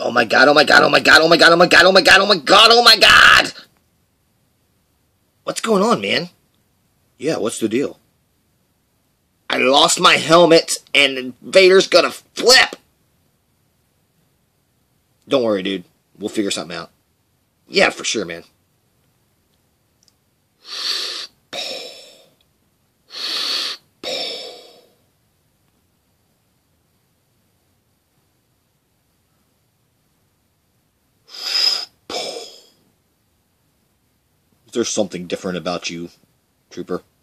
Oh my god, oh my god, oh my god, oh my god, oh my god, oh my god, oh my god, oh my god! What's going on, man? Yeah, what's the deal? I lost my helmet and Vader's gonna flip! Don't worry, dude. We'll figure something out. Yeah, for sure, man. There's something different about you, Trooper.